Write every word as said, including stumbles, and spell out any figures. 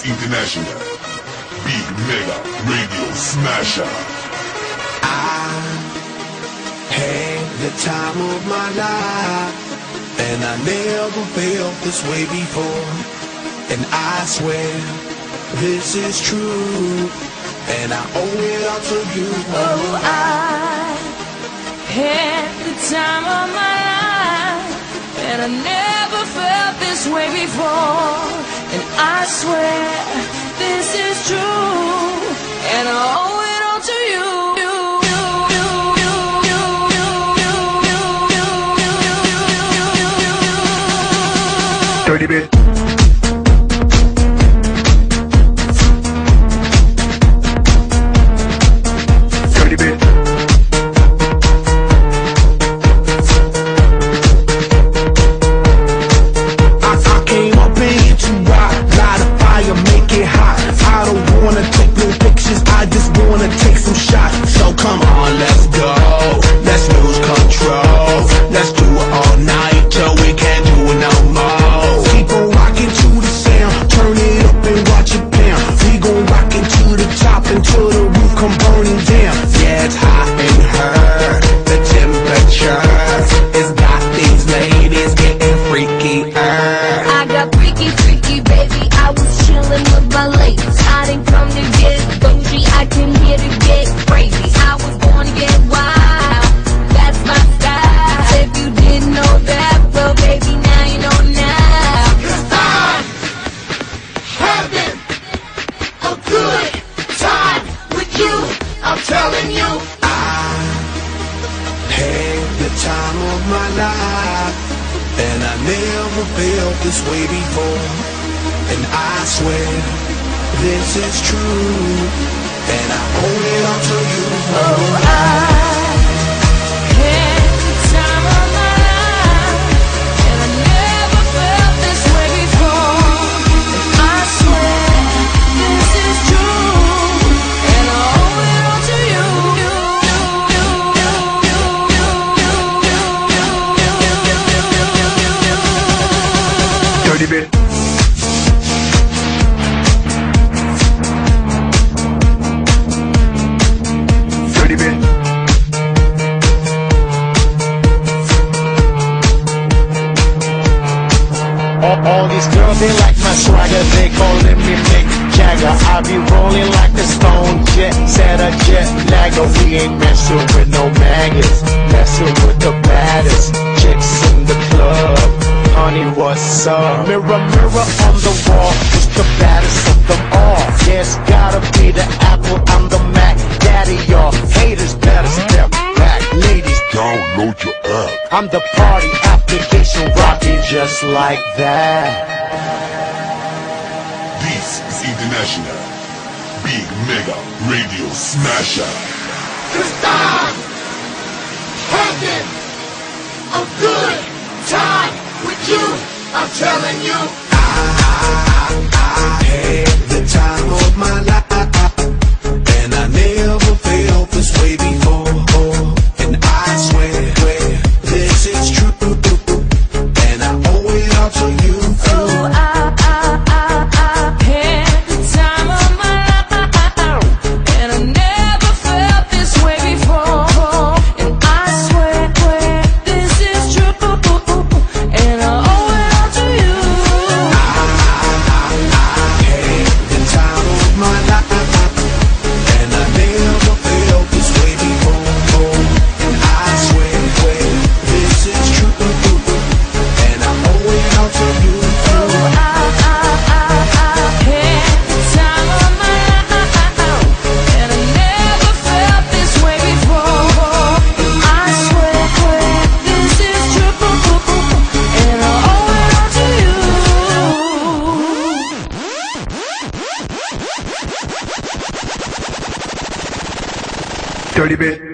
International, big mega radio smasher. I had the time of my life, and I never felt this way before. And I swear this is true, and I owe it all to you. Oh, I had the time of my life, and I never felt this way before. And I swear this is true, and I owe it all to you. Dirty bit. Dirty bit. I, I came up in here to rock, light a fire, make it hot. I don't wanna take no pictures, I just wanna take some shots. So come on, let's go, let's lose control. Let's do it all night till we can't do it no more. Keep on rocking to the sound, turn it up and watch it pound. We gon' rock it to the top until the roof come burning down. Yeah, it's hot in her, the temperature has got these ladies getting freaky. I got freaky, freaky, baby. I was chillin' with my ladies. I didn't come to get bougie, I came here to get crazy. I was born to get wild, that's my style. If you didn't know that, well, baby, now you know now. 'Cause I'm having a good time with you, I'm telling you. I had the time of my life, and I never felt this way before. And I swear this is true, and I owe it all to you. Oh, I had the time of my life, and I never felt this way before. And I swear this is true, and I owe it all to you. Dirty bit. Dirty bit. All, all these girls, they like my swagger, they calling me Mick Jagger. I be rolling like a stone jet, set a jet lagger. We ain't messing with no maggots, messing with the baddest chicks in the club. Honey, what's up? Mirror, mirror on the wall, who's the baddest of them all? Yes, gotta be the Apple, I'm the Mac Daddy, y'all haters better step back. Ladies, Download your app. I'm the party application rocking just like that. This is International, big mega radio smasher. 'Cause I'm having a good time with you, I'm telling you. I, I had the time of my life, and I never felt this way before. And I swear this is true, and I owe it all to you. Oh, I, I, I, I had the time of my life, and I never felt this way before. And I swear, swear this is true, and I owe it all to you. I had the time of my life, and I never felt this way before. And I swear this is true, and I owe it all to you. Oh, I, I, I, I had the time of my life, and I never felt this way before. And I swear, swear this is true, and I owe it all to you. Dirty bit.